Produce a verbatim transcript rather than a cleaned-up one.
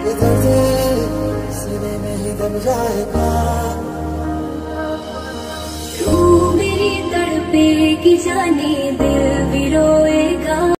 ये दर्द सीने में ही दब जाएगा। तू मेरी तड़पेगी जाने